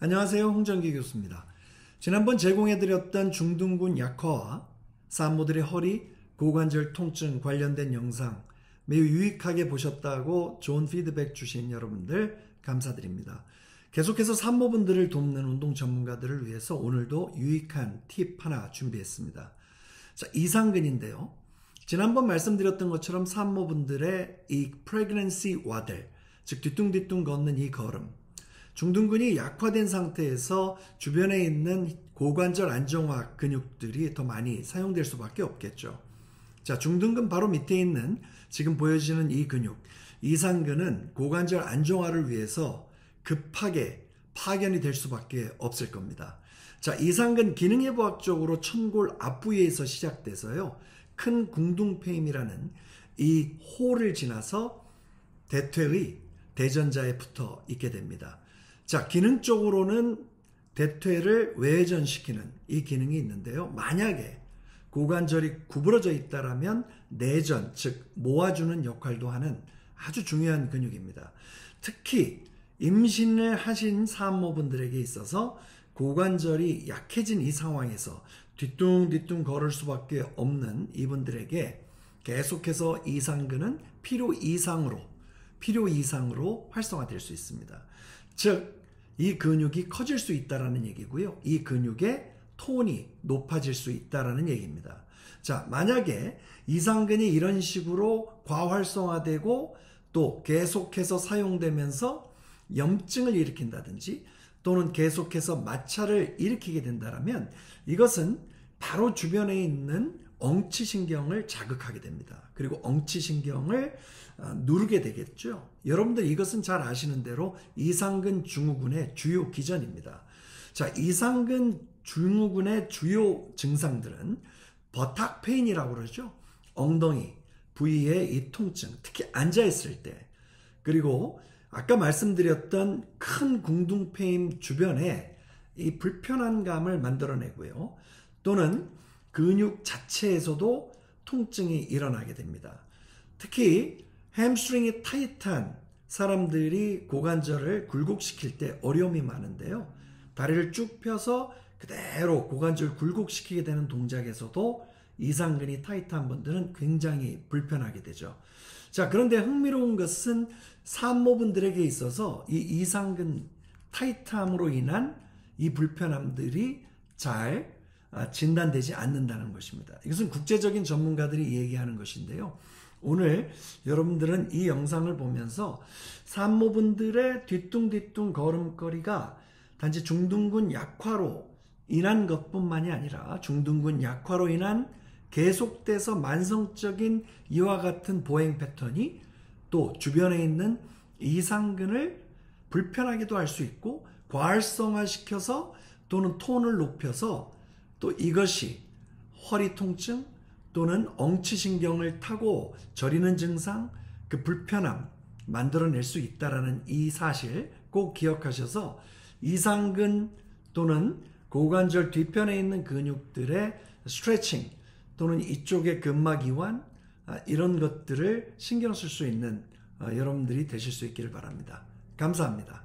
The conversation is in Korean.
안녕하세요. 홍정기 교수입니다. 지난번 제공해드렸던 중둔근 약화와 산모들의 허리, 고관절 통증 관련된 영상 매우 유익하게 보셨다고 좋은 피드백 주신 여러분들 감사드립니다. 계속해서 산모분들을 돕는 운동 전문가들을 위해서 오늘도 유익한 팁 하나 준비했습니다. 자, 이상근인데요. 지난번 말씀드렸던 것처럼 산모분들의 이 pregnancy waddle, 즉 뒤뚱뒤뚱 걷는 이 걸음, 중둔근이 약화된 상태에서 주변에 있는 고관절 안정화 근육들이 더 많이 사용될 수밖에 없겠죠. 자, 중둔근 바로 밑에 있는 지금 보여지는 이 근육, 이상근은 고관절 안정화를 위해서 급하게 파견이 될 수밖에 없을 겁니다. 자, 이상근 기능해부학적으로 천골 앞부위에서 시작돼서요, 큰 궁둥폐임이라는 이 홀을 지나서 대퇴의 대전자에 붙어 있게 됩니다. 자, 기능적으로는 대퇴를 외전시키는 이 기능이 있는데요. 만약에 고관절이 구부러져 있다라면 내전, 즉 모아주는 역할도 하는 아주 중요한 근육입니다. 특히 임신을 하신 산모분들에게 있어서 고관절이 약해진 이 상황에서 뒤뚱뒤뚱 걸을 수밖에 없는 이분들에게 계속해서 이상근은 필요 이상으로 활성화될 수 있습니다. 즉, 이 근육이 커질 수 있다는 얘기고요. 이 근육의 톤이 높아질 수 있다는 얘기입니다. 자, 만약에 이상근이 이런 식으로 과활성화되고 또 계속해서 사용되면서 염증을 일으킨다든지 또는 계속해서 마찰을 일으키게 된다면 이것은 바로 주변에 있는 엉치신경을 자극하게 됩니다. 그리고 엉치신경을 누르게 되겠죠. 여러분들 이것은 잘 아시는 대로 이상근 증후군의 주요 기전입니다. 자, 이상근 증후군의 주요 증상들은 버탁 페인이라고 그러죠. 엉덩이 부위의 이 통증, 특히 앉아있을 때, 그리고 아까 말씀드렸던 큰 궁둥폐임 주변에 이 불편한 감을 만들어내고요. 또는 근육 자체에서도 통증이 일어나게 됩니다. 특히 햄스트링이 타이트한 사람들이 고관절을 굴곡시킬 때 어려움이 많은데요. 다리를 쭉 펴서 그대로 고관절 굴곡시키게 되는 동작에서도 이상근이 타이트한 분들은 굉장히 불편하게 되죠. 자, 그런데 흥미로운 것은 산모분들에게 있어서 이 이상근 타이트함으로 인한 이 불편함들이 잘 진단되지 않는다는 것입니다. 이것은 국제적인 전문가들이 얘기하는 것인데요. 오늘 여러분들은 이 영상을 보면서 산모분들의 뒤뚱뒤뚱 걸음걸이가 단지 중둔근 약화로 인한 것뿐만이 아니라 중둔근 약화로 인한 계속돼서 만성적인 이와 같은 보행 패턴이 또 주변에 있는 이상근을 불편하게도 할 수 있고 과활성화시켜서 또는 톤을 높여서 또 이것이 허리 통증 또는 엉치신경을 타고 저리는 증상, 그 불편함 만들어낼 수 있다는 이 사실 꼭 기억하셔서 이상근 또는 고관절 뒤편에 있는 근육들의 스트레칭 또는 이쪽의 근막 이완 이런 것들을 신경 쓸 수 있는 여러분들이 되실 수 있기를 바랍니다. 감사합니다.